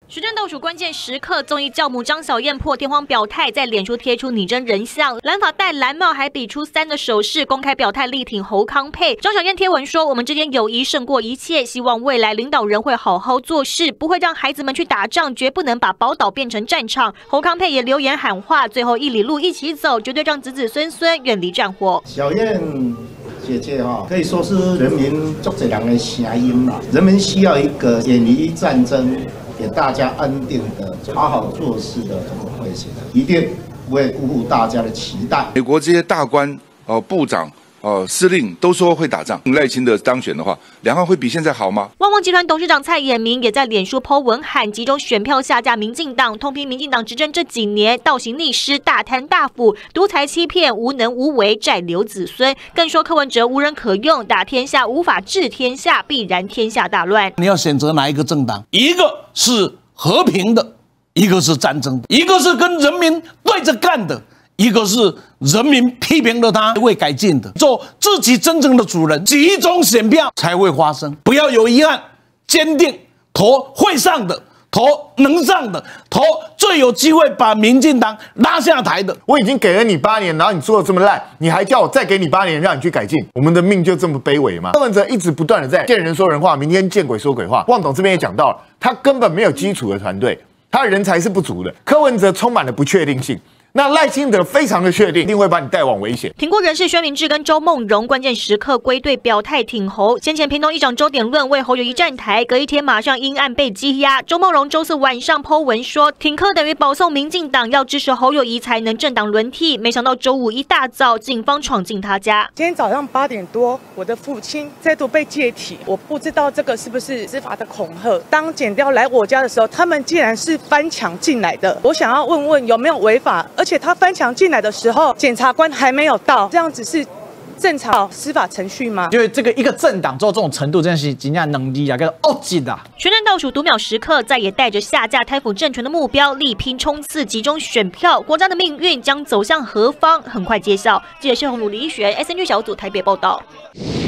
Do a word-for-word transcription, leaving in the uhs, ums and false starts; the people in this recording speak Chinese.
实战倒数关键时刻，综艺教母张小燕破天荒表态，在脸书贴出拟真人像，蓝发戴蓝帽，还比出三的手势，公开表态力挺侯康沛。张小燕贴文说：“我们之间友谊胜过一切，希望未来领导人会好好做事，不会让孩子们去打仗，绝不能把宝岛变成战场。”侯康沛也留言喊话：“最后一里路一起走，绝对让子子孙孙远离战火。” 小燕姐姐哈，可以说是人民足侪人的声音啦。人们需要一个远离战争，给大家安定的、好好做事的总统会型，一定不会辜负大家的期待。 美国这些大官、哦、呃、部长、哦、呃、司令都说会打仗，赖清德当选的话，两岸会比现在好吗？ 旺旺集团董事长蔡衍明也在脸书 po 文喊集中选票下架民进党，痛批民进党执政这几年倒行逆施、大贪大腐、独裁欺骗、无能无为、债留子孙，更说柯文哲无人可用，打天下无法治天下，必然天下大乱。 你要选择哪一个政党？一个是和平的，一个是战争的，一个是跟人民对着干的，一个是人民批评了他会改进的，做自己真正的主人，集中选票才会发生，不要有遗憾，坚定投会上的，投能上的，投最有机会把民进党拉下台的。 我已经给了你八年，然后你做的这么烂，你还叫我再给你八年让你去改进？我们的命就这么卑微吗？柯文哲一直不断的在见人说人话，明天见鬼说鬼话。旺董这边也讲到了，他根本没有基础的团队，他的人才是不足的。柯文哲充满了不确定性。那赖清德非常的确定，一定会把你带往危险。 挺郭人士薛明志跟周梦荣关键时刻归队表态挺侯。先前屏东议长周点论为侯友宜站台，隔一天马上因案被羁押。周梦荣周四晚上 po 文说，挺柯等于保送民进党，要支持侯友宜才能政党轮替。没想到周五一大早，警方闯进他家。 今天早上八点多，我的父亲再度被借体，我不知道这个是不是司法的恐吓。当检调来我家的时候，他们竟然是翻墙进来的。我想要问问有没有违法？而且他翻墙进来的时候，检察官还没有到，这样子是正常司法程序吗？ 因为这个一个政党做这种程度，真的是真正能力啊，跟恶极的。 选战倒数读秒时刻，再也带着下架贪腐政权的目标，力拼冲刺集中选票，国家的命运将走向何方？很快揭晓。记者谢宏鲁、李一璇 S N G 小组台北报道。